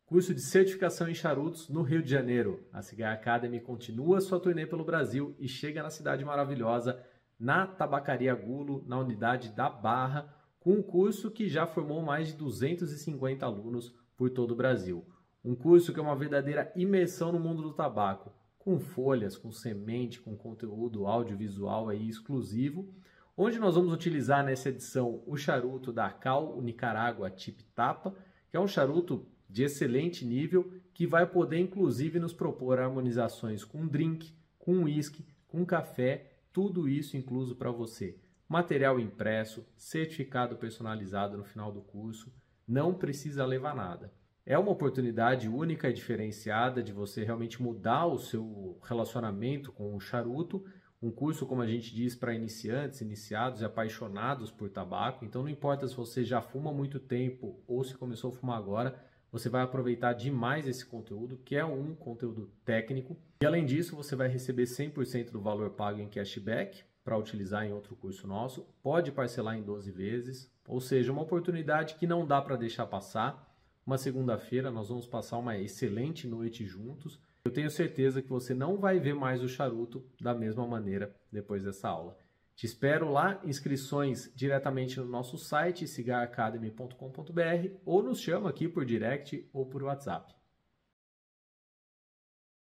Curso de certificação em charutos no Rio de Janeiro. A Cigar Academy continua sua turnê pelo Brasil e chega na cidade maravilhosa, na Tabacaria Gulo, na unidade da Barra, com um curso que já formou mais de 250 alunos por todo o Brasil. Um curso que é uma verdadeira imersão no mundo do tabaco, com folhas, com semente, com conteúdo audiovisual aí exclusivo, onde nós vamos utilizar nessa edição o charuto da Cal, o Nicarágua Tip Tapa, que é um charuto de excelente nível, que vai poder inclusive nos propor harmonizações com drink, com uísque, com café, tudo isso incluso para você. Material impresso, certificado personalizado no final do curso, não precisa levar nada. É uma oportunidade única e diferenciada de você realmente mudar o seu relacionamento com o charuto, um curso, como a gente diz, para iniciantes, iniciados e apaixonados por tabaco. Então não importa se você já fuma há muito tempo ou se começou a fumar agora, você vai aproveitar demais esse conteúdo, que é um conteúdo técnico. E além disso, você vai receber 100% do valor pago em cashback para utilizar em outro curso nosso. Pode parcelar em 12 vezes, ou seja, uma oportunidade que não dá para deixar passar. Uma segunda-feira nós vamos passar uma excelente noite juntos. Eu tenho certeza que você não vai ver mais o charuto da mesma maneira depois dessa aula. Te espero lá, inscrições diretamente no nosso site, cigaracademy.com.br, ou nos chama aqui por direct ou por WhatsApp.